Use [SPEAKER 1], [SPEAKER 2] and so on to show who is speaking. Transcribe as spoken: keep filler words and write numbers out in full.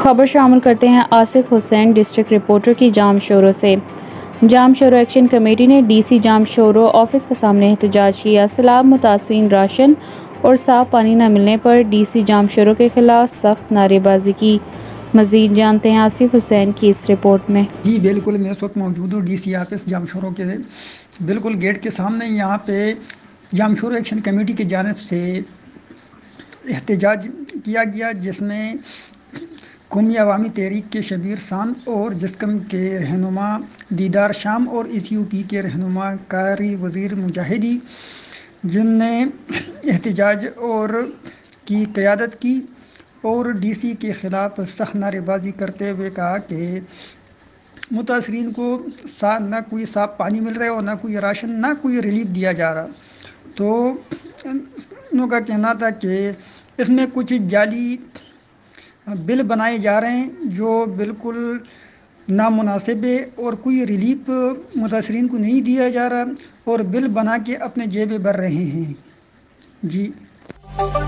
[SPEAKER 1] خبر شامل کرتے ہیں آصف حسین ڈسٹرکٹ رپورٹر کی جام شورو سے۔ جام شورو ایکشن کمیٹی نے D C Jamshoro office کے سامنے احتجاج کیا۔ سیلاب متاثرین راشن اور صاف پانی نہ ملنے پر ڈی سی جام شورو کے خلاف سخت نعرے بازی کی۔ مزید جانتے ہیں آصف حسین کی اس رپورٹ میں۔
[SPEAKER 2] جی بالکل، میں اس وقت موجود ہوں ڈی سی آفس جام شورو کے بالکل گیٹ کے سامنے۔ یہاں پہ جام شورو ایکشن کمیٹی کی جانب سے احتجاج کیا گیا، جس میں قومی عوامی تحریک کے شبیر سان اور جسکم کے رہنما دیدار شام اور ایس یو پی کے رہنما قاری وزیر مجاہدی، جن نے احتجاج اور کی قیادت کی اور ڈی سی کے خلاف سخت نعرے بازی کرتے ہوئے کہا کہ متاثرین کو نہ کوئی صاف پانی مل رہا ہے اور نہ کوئی راشن، نہ کوئی ریلیف دیا جا رہا۔ تو ان کا کہنا تھا کہ اس میں کچھ جعلی بل بنائے جا رہے ہیں جو بالکل نامناسب ہے اور کوئی ریلیف متاثرین کو نہیں دیا جا رہا اور بل بنا کے اپنے جیبیں بھر رہے ہیں۔ جی